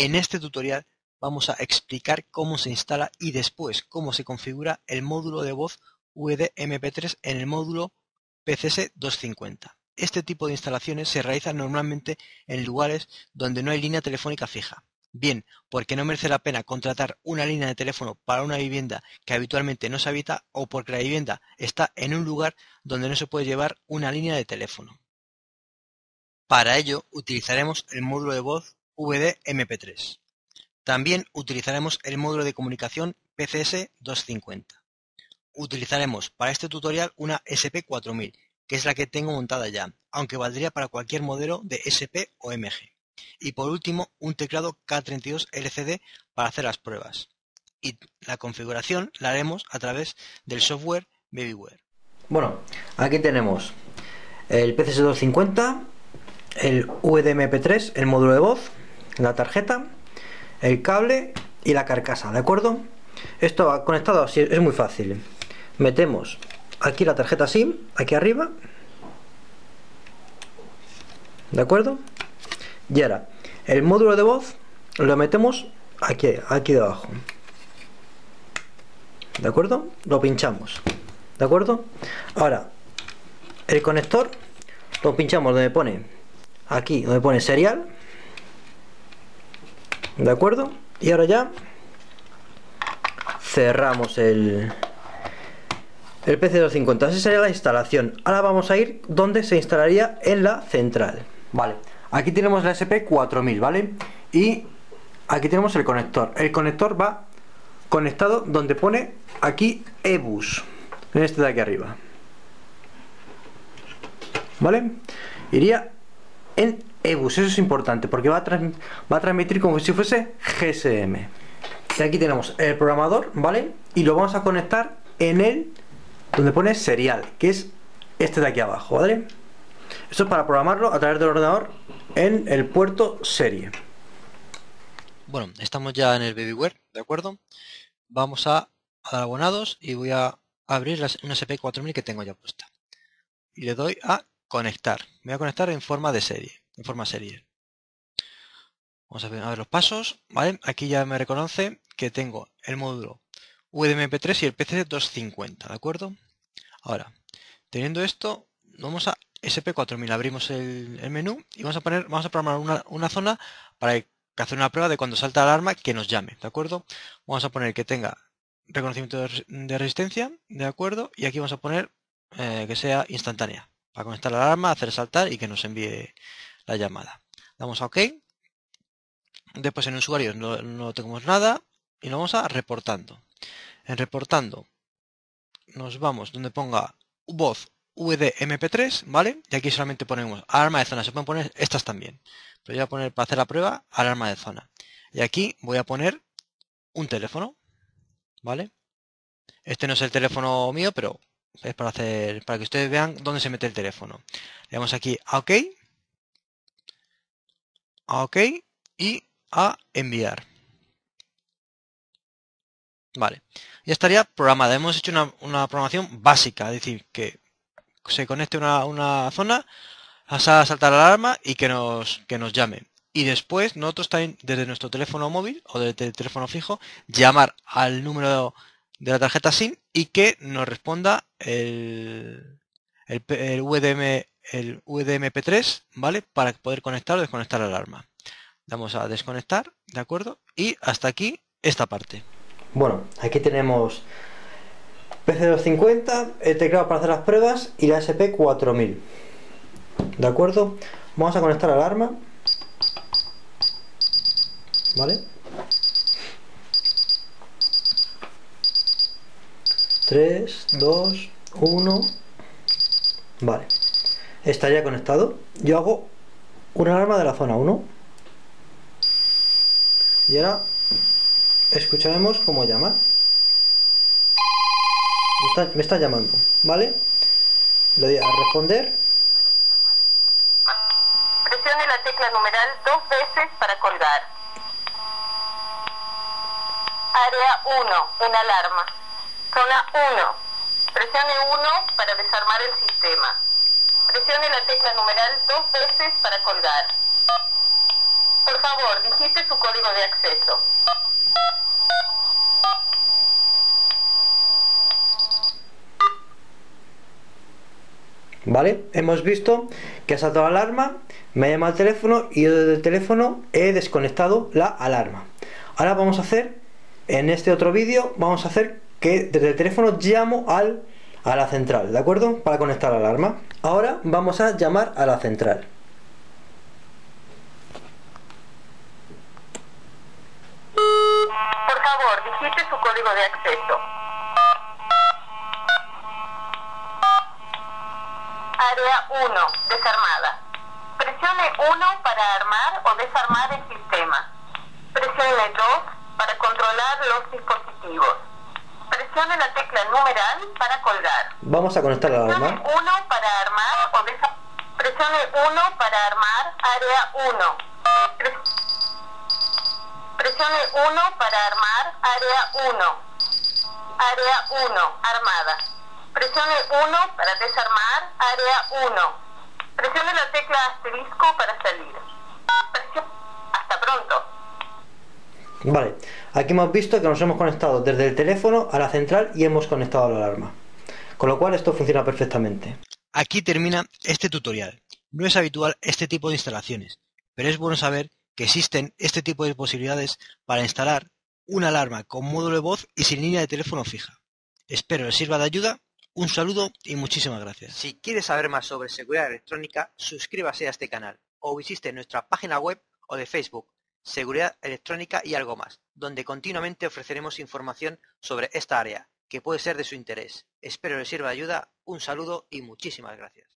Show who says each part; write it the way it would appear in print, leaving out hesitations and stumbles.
Speaker 1: En este tutorial vamos a explicar cómo se instala y después cómo se configura el módulo de voz VD-MP3 en el módulo PCS250. Este tipo de instalaciones se realizan normalmente en lugares donde no hay línea telefónica fija. Bien, porque no merece la pena contratar una línea de teléfono para una vivienda que habitualmente no se habita o porque la vivienda está en un lugar donde no se puede llevar una línea de teléfono. Para ello utilizaremos el módulo de voz VD-MP3. También utilizaremos el módulo de comunicación PCS250. Utilizaremos para este tutorial una SP4000, que es la que tengo montada ya, aunque valdría para cualquier modelo de SP o MG. Y por último, un teclado K32 LCD para hacer las pruebas. Y la configuración la haremos a través del software Babyware.
Speaker 2: Bueno, aquí tenemos el PCS250, el VD-MP3, el módulo de voz, la tarjeta, el cable y la carcasa, ¿de acuerdo? Esto va conectado así, es muy fácil. Metemos aquí la tarjeta SIM, aquí arriba, ¿de acuerdo? Y ahora, el módulo de voz lo metemos aquí debajo, ¿de acuerdo? Lo pinchamos, ¿de acuerdo? Ahora, el conector lo pinchamos donde pone, aquí donde pone serial, ¿de acuerdo? Y ahora ya cerramos el PC250. Esa sería la instalación. Ahora vamos a ir donde se instalaría en la central. Vale, aquí tenemos la SP4000, ¿vale? Y aquí tenemos el conector. El conector va conectado donde pone aquí eBus, en este de aquí arriba, ¿vale? Iría en eBus, eso es importante porque va a transmitir como si fuese GSM. Y aquí tenemos el programador, ¿vale? Y lo vamos a conectar en el donde pone serial, que es este de aquí abajo, ¿vale? Esto es para programarlo a través del ordenador en el puerto serie.
Speaker 1: Bueno, estamos ya en el Babyware, ¿de acuerdo? Vamos a dar abonados y voy a abrir una SP4000 que tengo ya puesta. Y le doy a conectar. Me voy a conectar en forma de serie, en forma serie. Vamos a ver los pasos, ¿vale? Aquí ya me reconoce que tengo el módulo VD-MP3 y el PC250, ¿de acuerdo? Ahora, teniendo esto, vamos a SP4000, abrimos el menú y vamos a programar una zona para hacer una prueba de cuando salta la alarma que nos llame, ¿de acuerdo? Vamos a poner que tenga reconocimiento de resistencia, ¿de acuerdo? Y aquí vamos a poner que sea instantánea, para conectar la alarma, hacer saltar y que nos envíe la llamada. Damos a OK. Después en usuarios no tenemos nada y lo vamos a reportando. En reportando nos vamos donde ponga voz VD-MP3, ¿vale? Y aquí solamente ponemos alarma de zona. Se pueden poner estas también, pero voy a poner para hacer la prueba alarma de zona. Y aquí voy a poner un teléfono, ¿vale? Este no es el teléfono mío, pero es para que ustedes vean dónde se mete el teléfono. Le damos aquí a OK, y a enviar. Vale, ya estaría programada. Hemos hecho una programación básica, es decir, que se conecte una zona, a saltar la alarma y que nos llame. Y después nosotros también desde nuestro teléfono móvil o desde el teléfono fijo llamar al número de la tarjeta SIM y que nos responda el VD-MP3, ¿vale? Para poder conectar o desconectar la alarma. Damos a desconectar, ¿de acuerdo? Y hasta aquí esta parte.
Speaker 2: Bueno, aquí tenemos PC250, el teclado para hacer las pruebas y la SP4000, ¿de acuerdo? Vamos a conectar la alarma, ¿vale? 3, 2, 1, vale, está ya conectado. Yo hago una alarma de la zona 1 y ahora escucharemos cómo llama. Me está llamando, ¿vale? Le doy a responder.
Speaker 3: Presione la tecla numeral 2 veces para colgar. Área 1, una alarma. Zona 1. Presione 1 para desarmar el sistema. Presione la tecla numeral 2 veces para colgar. Por favor, digite su código de acceso.
Speaker 2: ¿Vale? Hemos visto que ha saltado la alarma, me ha llamado el teléfono y yo desde el teléfono he desconectado la alarma. Ahora vamos a hacer, en este otro vídeo, vamos a hacer que desde el teléfono llamo a la central, ¿de acuerdo? Para conectar la alarma. Ahora vamos a llamar a la central.
Speaker 3: Por favor, digite su código de acceso. Área 1, desarmada. Presione 1 para armar o desarmar el sistema. Presione 2 para controlar los dispositivos. Presione la tecla numeral para colgar.
Speaker 2: Vamos a conectar la
Speaker 3: Presione
Speaker 2: alarma.
Speaker 3: 1 para armar o desarmar. Presione 1 para armar, área 1. Presione 1 para armar, área 1. Área 1, armada. Presione 1 para desarmar, área 1. Presione la tecla asterisco para salir. Hasta pronto.
Speaker 2: Vale, aquí hemos visto que nos hemos conectado desde el teléfono a la central y hemos conectado la alarma. Con lo cual esto funciona perfectamente.
Speaker 1: Aquí termina este tutorial. No es habitual este tipo de instalaciones, pero es bueno saber que existen este tipo de posibilidades para instalar una alarma con módulo de voz y sin línea de teléfono fija. Espero les sirva de ayuda. Un saludo y muchísimas gracias. Si quieres saber más sobre seguridad electrónica, suscríbase a este canal o visite nuestra página web o de Facebook, Seguridad Electrónica y algo más, donde continuamente ofreceremos información sobre esta área que puede ser de su interés. Espero les sirva de ayuda. Un saludo y muchísimas gracias.